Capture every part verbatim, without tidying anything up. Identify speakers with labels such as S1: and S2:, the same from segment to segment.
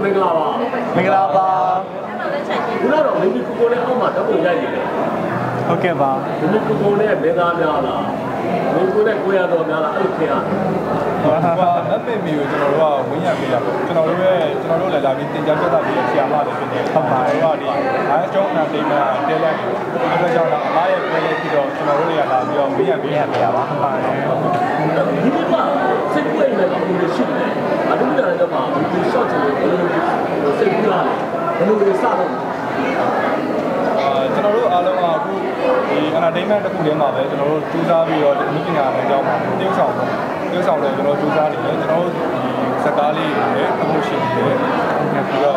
S1: မင်္ဂလာပါ
S2: မင်္ဂလာပါ
S1: ခုနကတော့မိမိကိုကိုနဲ့အောက်မှာဓာတ်ပုံရိုက်နေတယ်
S2: ဟုတ်ကဲ့ပါ
S1: မိမိကိုကိုနဲ့မင်းသားများလားမိကိုနဲ့ကိုရတော်များလားအဲ့လိုထင်ရတယ်
S3: ဟာမမေမီကိုကျွန်တော်တို့ကဝင်းရပေးတာပေါ့ကျွန်တော်တို့ရဲ့ကျွန်တော်တို့လည်းလာပြီးတင်ကြပြသပြီးဆရာမတွေဖြစ်နေဟုတ်ပါတယ်တော့ဒီအဲအကျုံးအနာတိတ်မှာတဲလိုက်တယ်အဲ့ဒါကြောင့်အမားရဲ့ပွဲလေးပြီးတော့ကျွန်တော်တို့တွေကလာပြီးတော့ဝင်းရပေးရပေးတာပါဟုတ်ပါတယ်
S1: ဒီမှာစိတ်ဝင်မဲ့ပုံတွေရှိတယ်အတူတူလည်းတော့ဒီ short တွေဘယ်လိုစိတ်ကူးလာလဲဘယ်လိုတွေစတော့
S3: အာကျွန်တော်တို့အားလုံးကအခုဒီ entertainment တစ်ခုတည်းမှာပဲကျွန်တော်တို့စူးစမ်းပြီးတော့ဒီပညာနယ်ကြောင်းမှာtiêuဆောင်ပေါ့tiêuဆောင်တယ်ကျွန်တော်စူးစမ်းနေတယ်ကျွန်တော်တို့ဒီစကားလေးတွေလည်းအမှုရှိနေတယ်ပြီးတော့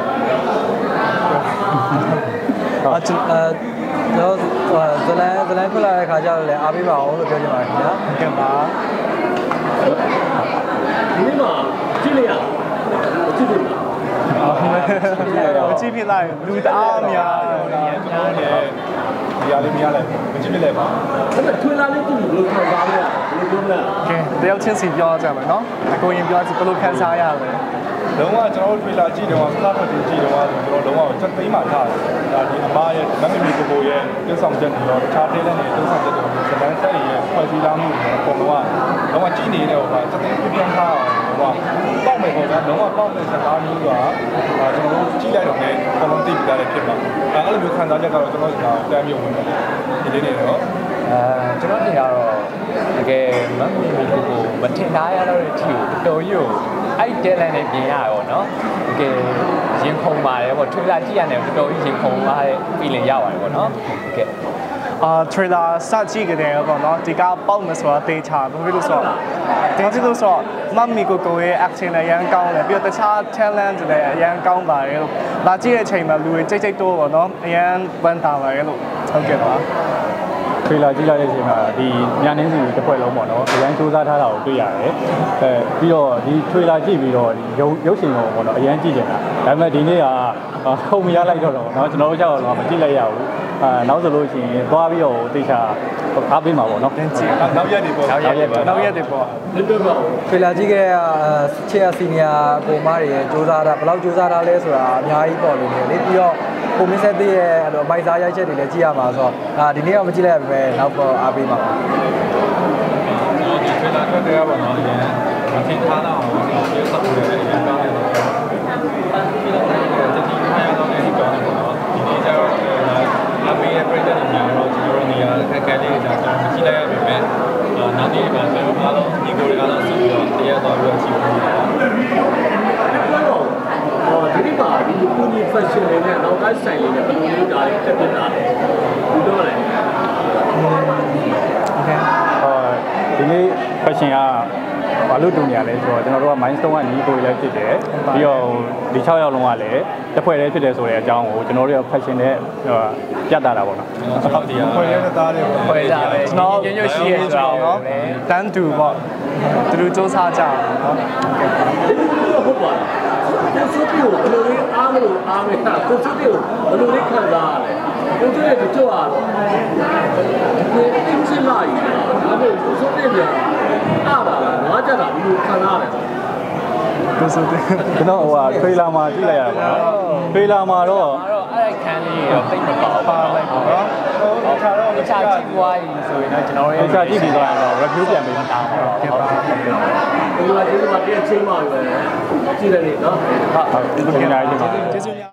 S2: အာကျွန်တော်ဇလန်ဇလန်ခွလာတဲ့ခါကျတော့လည်းအားပေးပါအောင်လို့ပြောချင်ပါတယ်ခင်ဗျာဟုတ်ကဲ့ပါ
S1: ဒီနေ့မှာကြည့်လိုက်ရကြည့်လို့
S2: မကြည့်ဖြစ်လိုက်လူတအားများတယ်
S3: ကျွန်တော်လည်းဒီအားလေးမရလိုက်မကြည့်ပြလိုက်ပါ
S1: အဲ့ဒါထွေလာလေးကြည့်လို့ဘယ်လိုခံစားရလဲဘယ်လိုပြောမလဲ
S2: ကဲတယောက်ချင်းစီပြောကြမယ်နော်အကိုရင်ပြောကြည့်ဘယ်လိုခံစားရလဲ
S3: လုံးဝကျွန်တော်တို့ထွေလာကြည့်တော့စတာဖတ်ကြည့်တော့ကျွန်တော်လုံးဝချက်သိမ်းမှထားတယ်ဒါဒီအမားရဲ့မမမီကိုကိုရဲ့ပြုဆောင်ချက်တွေရောတခြားတဲတဲ့နေပြုဆောင်ချက်တွေစလန်းဆက်ရဲ့ဖွဲ့စည်းလာမှုတွေအကုန်လုံးကလုံးဝကြည့်နေတယ်ဟိုကချက်သိမ်းပြပြထားအောင်ဟိုကပေါက်မယ်ပေါ့ဗျာလုံးဝပေါက်တဲ့စကားမျိုးကကျွန်တော်တို့ကြည့်လိုက်တော့လည်းအကုန်လုံးသိပြီးသားလည်းဖြစ်မှာအဲအဲ့လိုမျိုးခံစားချက်ကတော့ကျွန်တော်ကတမ်းမြုပ်ဝင်တယ်ဒီလေးနေတော့
S4: အဲကျွန်တော်တင်ကတော့တကယ်မမီမီကိုကိုမထင်ထားရတော့တဲ့အထိကိုတော်ကြီးကိုအဲ့တဲလန်နဲ့ပြင်ရရောเนาะတကယ်ရင်ခုန်ပါတယ်ပေါ့ထွေလာကြည့်ရတယ်တော်တော်ကြီးရင်ခုန်ပါတဲ့ feeling ရပါတယ်ပေါ့เนาะတကယ်
S2: အာ trailer စကြည့်ကြတယ်ပေါ့နော်ဒီကပေါက်မဆိုတာတေးချဘာဖြစ်လို့ဆိုတော့တင်ကြည့်လို့ဆိုတော့မမီကိုကိုရဲ့ action လည်းအရင်ကောင်းတယ်ပြီးတော့တခြား talent တွေလည်းအရင်ကောင်းပါတယ်လို့လာကြည့်တဲ့အချိန်မှာလူတွေကြိတ်ကြိတ်တိုးပေါ့နော်အရင်ပန်းတာပါတယ်လို့ဟုတ်ကဲ့ပါ
S3: ထွေလာကြည့်လိုက်တဲ့အချိန်မှာဒီညာနှင်းစီတစ်ဖွဲ့လုံးပေါ့နော်အရင်စူးစမ်းထားတာကိုတွေ့ရတယ်အဲပြီးတော့ဒီထွေလာကြည့်ပြီးတော့ရုပ်ရုပ်ရှင်ကိုပေါ့နော်အရင်ကြည့်ကြတာဒါပေမဲ့ဒီနေ့ကခုံမရလိုက်တော့တော့เนาะကျွန်တော်တို့ကြောက်တော့မကြည့်လိုက်ရဘူးအာနောက်ဆိုလို့ရှိရင်သွားပြီးတော့တေချာအားပေးမှာပေါ့နော်
S2: တင်ကြည့်
S3: နောက်ရက်တွေပေါ့
S4: နောက်ရက်တွေပေါ့
S2: နောက်ရက်တွေပေါ့
S1: လွတ်တော့
S2: ထွေလာကြည့်ခဲ့ချေစီနီယာကိုမတွေစူးစမ်းတာဘယ်လောက်စူးစမ်းတာလဲဆိုတာအများကြီးပေါ်နေတယ်လေပြီးတော့ကိုမင်းဆက်သေးရဲ့အဲ့လိုမိုက်စားရိုက်ချက်တွေလည်းကြည့်ရမှာဆိုတော့အာဒီနေ့တော့မကြည့်လိုက်ရပဲနောက်တော့အားပေးမှာပါ
S3: ဒီထွေလာထွက်တဲ့ပေါ့နော်အရင်အထင်ထားတော့ဒီစပ်တွေလည်းအရင်ကောင်းတယ်ပေါ့ပြီးတော့တတိယရတော့လည်းကောင်းတယ်ပေါ့နော်ဒီနေ့ကျတော့အမေရဲ့ပြည်သက်တွေများတော့ကျွန်တော်တို့နေရာခက်ခဲလေးတွေကျွန်တော်ကြည့်လိုက်ရပြီမဲ့နောက်နေ့မှာကျွန်တော်အားလုံးဒီကိုတွေအားလုံးဆက်ပြီးတော့တရားတော်ပြီးတော့ကြည့်ပါမယ်
S1: ဟောဒီနေ့မှာဒီပူနီ fashion လေးနဲ့နောက်တိုင်းဆိုင်လေးနဲ့ဘယ်လိုမျိုးဒါလေးတက်ပြတာလဲဒီတော့လေ
S3: โอเคအော်ဒီနေ့ fashion ကဘာလို့တူနေရလဲဆိုတော့ကျွန်တော်တို့က milestone ကညီကိုလည်းဖြစ်တယ်ပြီးတော့ဒီ၆ယောက်လုံးကလည်းတစ်ဖွဲ့တည်းဖြစ်တယ်ဆိုတဲ့အကြောင်းကိုကျွန်တော်တို့က fashion နဲ့ပြသတာပေါ့နော်ဟုတ်တယ်ဖွဲ့ရတဲ့သားတွေ
S4: ဖွဲ့ကြပဲ
S2: ကျွန်တော်ညညရှိရဆိုတော့နော်တန်းတူပေါ့သူတို့စူးစမ်းကြအောင်နော်
S1: ဟုတ်ပါကိုစုပ်ပြီးဘယ်လိုလေးအားမလို့အားမတာကိုစုပ်ပြီးဘယ်လိုလေးခံစားရလဲကိုစုပ်ရဲ့ကြောက်အားဒီအင်းစလာကြီးဒါပေမဲ့ကိုစုပ်ရဲ့ပြန်အားပါလားငါကြတာဒီလိုခံစားရတယ်
S2: ကိုစုပ်
S3: ကျွန်တော်ဟိုဟာ trailer မှာကြည့်လိုက်ရတာပေါ့နော် trailer မှာတော့
S4: အဲ့ခန်းလေးတော့တိတ်မပါပါလိုက်ပေါ့နော်
S3: ဟိုခြာတော့
S4: ခြာကြည့်သွားပြီဆိုရင်တော့ကျွန်တော်
S3: ရဲ့ခြာကြည့်ပြီးသွားရင်တော့ review ပြန်ပေးမှာတာပေါ့
S1: ဟုတ်ပါဘူးဒီမှာဒီမှာပြန်ချိန်ပါပဲကြည့်တယ်နော်
S3: ဟုတ်ဟုတ်ဒီလိုညာကြီးပါ
S2: ကျေးဇူး